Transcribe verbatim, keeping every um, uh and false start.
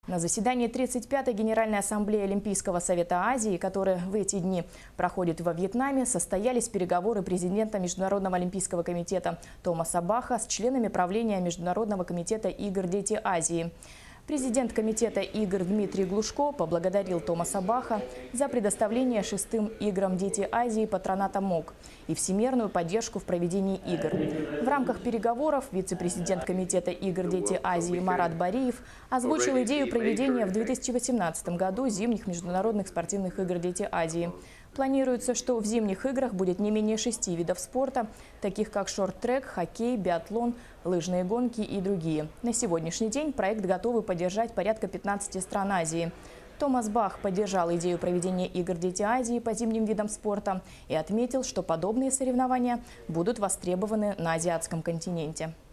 На заседании тридцать пятой Генеральной ассамблеи Олимпийского совета Азии, которая в эти дни проходит во Вьетнаме, состоялись переговоры президента Международного олимпийского комитета Томаса Баха с членами правления Международного комитета игр «Дети Азии». Президент комитета игр Дмитрий Глушко поблагодарил Томаса Баха за предоставление шестым играм «Дети Азии» патроната МОК и всемирную поддержку в проведении игр. В рамках переговоров вице-президент комитета игр «Дети Азии» Марат Бариев озвучил идею проведения в две тысячи восемнадцатом году зимних международных спортивных игр «Дети Азии». Планируется, что в зимних играх будет не менее шести видов спорта, таких как шорт-трек, хоккей, биатлон, лыжные гонки и другие. На сегодняшний день проект готовы поддержать порядка пятнадцати стран Азии. Томас Бах поддержал идею проведения игр «Дети Азии» по зимним видам спорта и отметил, что подобные соревнования будут востребованы на азиатском континенте.